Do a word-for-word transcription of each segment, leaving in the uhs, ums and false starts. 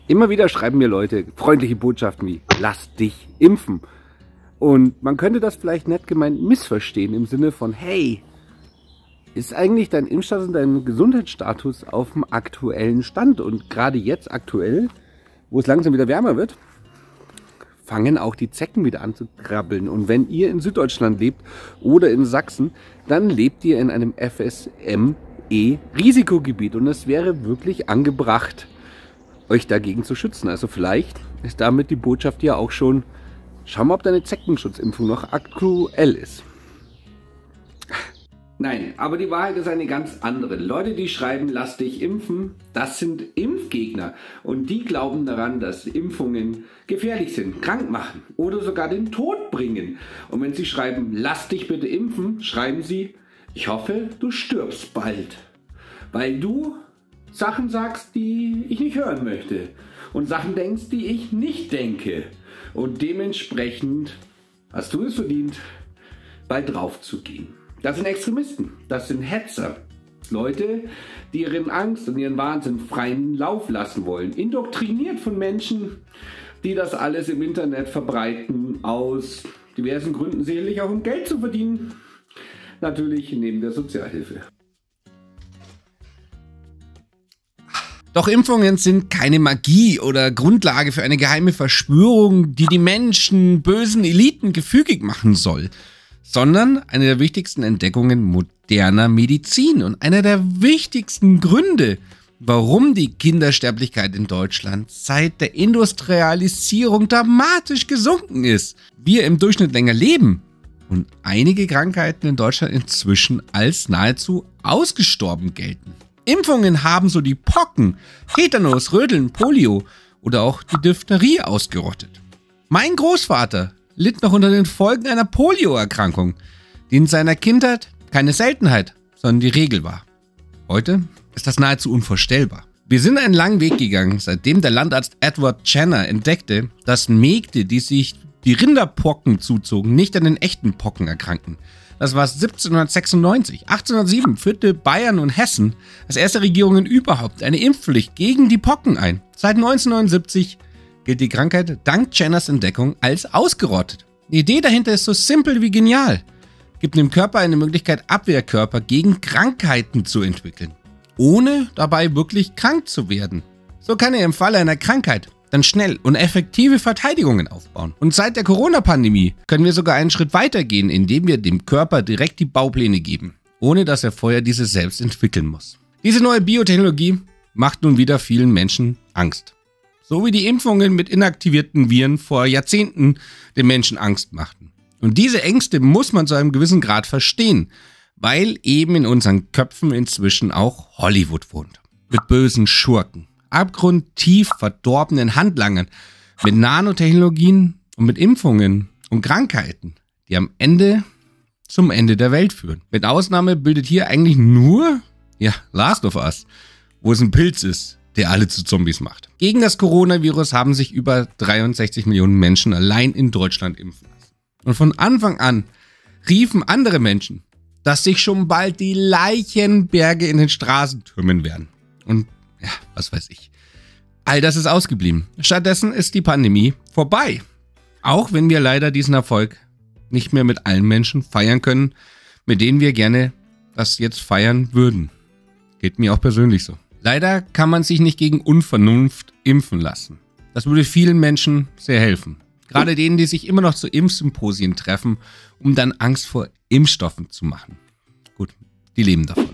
Immer wieder schreiben mir Leute freundliche Botschaften wie lass dich impfen. Und man könnte das vielleicht nett gemeint missverstehen im Sinne von hey, ist eigentlich dein Impfstatus und dein Gesundheitsstatus auf dem aktuellen Stand? Und gerade jetzt aktuell, wo es langsam wieder wärmer wird, fangen auch die Zecken wieder an zu krabbeln. Und wenn ihr in Süddeutschland lebt oder in Sachsen, dann lebt ihr in einem F S M E-Risikogebiet. Und es wäre wirklich angebracht, euch dagegen zu schützen. Also vielleicht ist damit die Botschaft ja auch schon, schau mal, ob deine Zeckenschutzimpfung noch aktuell ist. Nein, aber die Wahrheit ist eine ganz andere. Leute, die schreiben, lass dich impfen, das sind Impfgegner. Und die glauben daran, dass Impfungen gefährlich sind, krank machen oder sogar den Tod bringen. Und wenn sie schreiben, lass dich bitte impfen, schreiben sie, ich hoffe, du stirbst bald. Weil du Sachen sagst, die ich nicht hören möchte. Und Sachen denkst, die ich nicht denke. Und dementsprechend hast du es verdient, bald drauf zu gehen. Das sind Extremisten, das sind Hetzer. Leute, die ihren Angst und ihren Wahnsinn freien Lauf lassen wollen. Indoktriniert von Menschen, die das alles im Internet verbreiten, aus diversen Gründen, sicherlich auch um Geld zu verdienen. Natürlich neben der Sozialhilfe. Doch Impfungen sind keine Magie oder Grundlage für eine geheime Verschwörung, die die Menschen, bösen Eliten gefügig machen soll, sondern eine der wichtigsten Entdeckungen moderner Medizin und einer der wichtigsten Gründe, warum die Kindersterblichkeit in Deutschland seit der Industrialisierung dramatisch gesunken ist. Wir im Durchschnitt länger leben und einige Krankheiten in Deutschland inzwischen als nahezu ausgestorben gelten. Impfungen haben so die Pocken, Tetanus, Röteln, Polio oder auch die Diphtherie ausgerottet. Mein Großvater litt noch unter den Folgen einer Polioerkrankung, die in seiner Kindheit keine Seltenheit, sondern die Regel war. Heute ist das nahezu unvorstellbar. Wir sind einen langen Weg gegangen, seitdem der Landarzt Edward Jenner entdeckte, dass Mägde, die sich die Rinderpocken zuzogen, nicht an den echten Pocken erkranken. Das war siebzehnhundertsechsundneunzig. achtzehnhundertsieben führte Bayern und Hessen als erste Regierungen überhaupt eine Impfpflicht gegen die Pocken ein. Seit neunzehnhundertneunundsiebzig gilt die Krankheit dank Jenners Entdeckung als ausgerottet. Die Idee dahinter ist so simpel wie genial. Gibt dem Körper eine Möglichkeit, Abwehrkörper gegen Krankheiten zu entwickeln, ohne dabei wirklich krank zu werden. So kann er im Falle einer Krankheit dann schnell und effektive Verteidigungen aufbauen. Und seit der Corona-Pandemie können wir sogar einen Schritt weiter gehen, indem wir dem Körper direkt die Baupläne geben, ohne dass er vorher diese selbst entwickeln muss. Diese neue Biotechnologie macht nun wieder vielen Menschen Angst. So wie die Impfungen mit inaktivierten Viren vor Jahrzehnten den Menschen Angst machten. Und diese Ängste muss man zu einem gewissen Grad verstehen, weil eben in unseren Köpfen inzwischen auch Hollywood wohnt. Mit bösen Schurken, abgrundtief verdorbenen Handlangern, mit Nanotechnologien und mit Impfungen und Krankheiten, die am Ende zum Ende der Welt führen. Mit Ausnahme bildet hier eigentlich nur, ja, Last of Us, wo es ein Pilz ist, der alle zu Zombies macht. Gegen das Coronavirus haben sich über dreiundsechzig Millionen Menschen allein in Deutschland impfen lassen. Und von Anfang an riefen andere Menschen, dass sich schon bald die Leichenberge in den Straßen türmen werden. Und ja, was weiß ich. All das ist ausgeblieben. Stattdessen ist die Pandemie vorbei. Auch wenn wir leider diesen Erfolg nicht mehr mit allen Menschen feiern können, mit denen wir gerne das jetzt feiern würden. Geht mir auch persönlich so. Leider kann man sich nicht gegen Unvernunft impfen lassen. Das würde vielen Menschen sehr helfen. Gerade denen, die sich immer noch zu Impfsymposien treffen, um dann Angst vor Impfstoffen zu machen. Gut, die leben davon.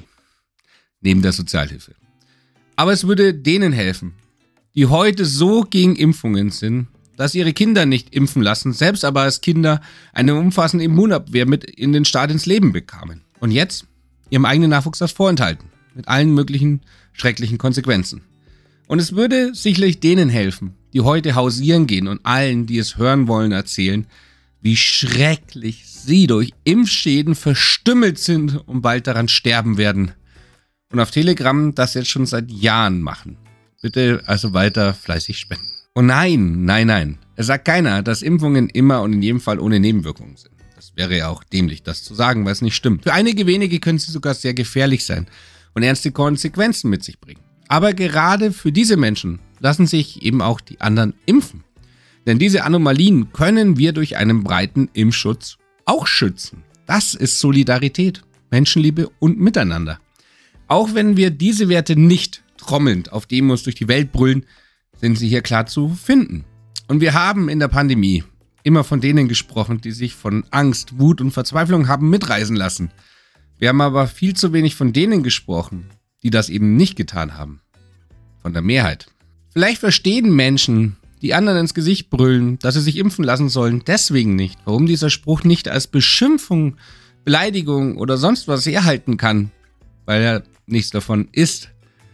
Neben der Sozialhilfe. Aber es würde denen helfen, die heute so gegen Impfungen sind, dass ihre Kinder nicht impfen lassen, selbst aber als Kinder eine umfassende Immunabwehr mit in den Start ins Leben bekamen. Und jetzt ihrem eigenen Nachwuchs das vorenthalten. Mit allen möglichen schrecklichen Konsequenzen. Und es würde sicherlich denen helfen, die heute hausieren gehen und allen, die es hören wollen, erzählen, wie schrecklich sie durch Impfschäden verstümmelt sind und bald daran sterben werden. Und auf Telegram das jetzt schon seit Jahren machen. Bitte also weiter fleißig spenden. Und nein, nein, nein. Es sagt keiner, dass Impfungen immer und in jedem Fall ohne Nebenwirkungen sind. Das wäre ja auch dämlich, das zu sagen, weil es nicht stimmt. Für einige wenige können sie sogar sehr gefährlich sein und ernste Konsequenzen mit sich bringen. Aber gerade für diese Menschen lassen sich eben auch die anderen impfen. Denn diese Anomalien können wir durch einen breiten Impfschutz auch schützen. Das ist Solidarität, Menschenliebe und Miteinander. Auch wenn wir diese Werte nicht trommelnd auf Demos durch die Welt brüllen, sind sie hier klar zu finden. Und wir haben in der Pandemie immer von denen gesprochen, die sich von Angst, Wut und Verzweiflung haben mitreißen lassen. Wir haben aber viel zu wenig von denen gesprochen, die das eben nicht getan haben. Von der Mehrheit. Vielleicht verstehen Menschen, die anderen ins Gesicht brüllen, dass sie sich impfen lassen sollen, deswegen nicht, warum dieser Spruch nicht als Beschimpfung, Beleidigung oder sonst was herhalten kann, weil er nichts davon ist.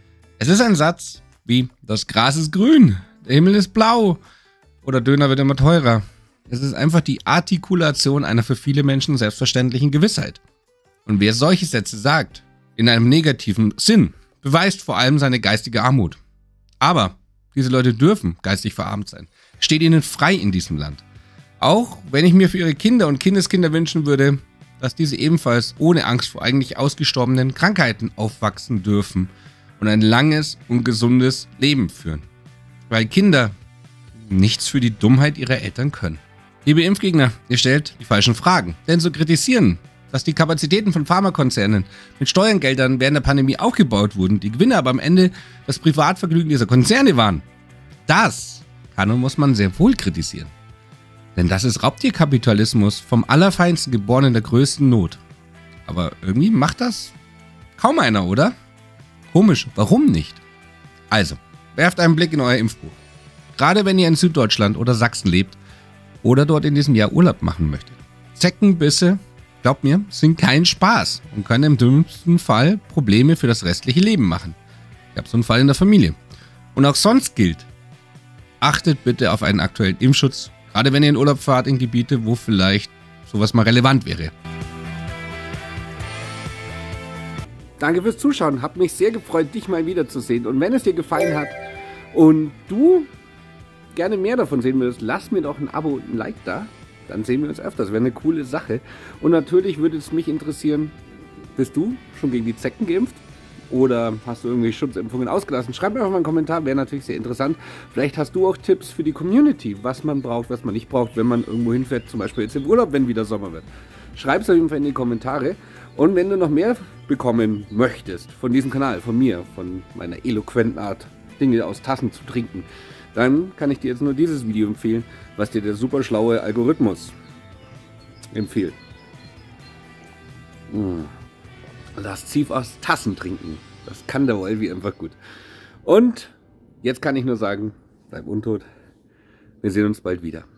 Es ist ein Satz wie, das Gras ist grün, der Himmel ist blau oder Döner wird immer teurer. Es ist einfach die Artikulation einer für viele Menschen selbstverständlichen Gewissheit. Und wer solche Sätze sagt, in einem negativen Sinn, beweist vor allem seine geistige Armut. Aber diese Leute dürfen geistig verarmt sein. Steht ihnen frei in diesem Land. Auch wenn ich mir für ihre Kinder und Kindeskinder wünschen würde, dass diese ebenfalls ohne Angst vor eigentlich ausgestorbenen Krankheiten aufwachsen dürfen und ein langes und gesundes Leben führen. Weil Kinder nichts für die Dummheit ihrer Eltern können. Liebe Impfgegner, ihr stellt die falschen Fragen. Denn zu kritisieren, dass die Kapazitäten von Pharmakonzernen mit Steuergeldern während der Pandemie aufgebaut wurden, die Gewinne aber am Ende das Privatvergnügen dieser Konzerne waren, das kann und muss man sehr wohl kritisieren. Denn das ist Raubtierkapitalismus vom Allerfeinsten, geboren in der größten Not. Aber irgendwie macht das kaum einer, oder? Komisch, warum nicht? Also, werft einen Blick in euer Impfbuch. Gerade wenn ihr in Süddeutschland oder Sachsen lebt oder dort in diesem Jahr Urlaub machen möchtet. Zeckenbisse, glaubt mir, sind kein Spaß und können im dümmsten Fall Probleme für das restliche Leben machen. Ich habe so einen Fall in der Familie. Und auch sonst gilt, achtet bitte auf einen aktuellen Impfschutz, gerade wenn ihr in Urlaub fahrt in Gebiete, wo vielleicht sowas mal relevant wäre. Danke fürs Zuschauen. Hat mich sehr gefreut, dich mal wiederzusehen. Und wenn es dir gefallen hat und du gerne mehr davon sehen würdest, lass mir doch ein Abo und ein Like da. Dann sehen wir uns öfters. Wäre eine coole Sache. Und natürlich würde es mich interessieren, bist du schon gegen die Zecken geimpft? Oder hast du irgendwie Schutzimpfungen ausgelassen? Schreib mir einfach mal einen Kommentar, wäre natürlich sehr interessant. Vielleicht hast du auch Tipps für die Community, was man braucht, was man nicht braucht, wenn man irgendwo hinfährt, zum Beispiel jetzt im Urlaub, wenn wieder Sommer wird. Schreib es auf jeden Fall in die Kommentare. Und wenn du noch mehr bekommen möchtest von diesem Kanal, von mir, von meiner eloquenten Art, Dinge aus Tassen zu trinken, dann kann ich dir jetzt nur dieses Video empfehlen, was dir der super schlaue Algorithmus empfiehlt. Mmh. Das Zief aus Tassen trinken. Das kann der Wolvi einfach gut. Und jetzt kann ich nur sagen, bleib untot. Wir sehen uns bald wieder.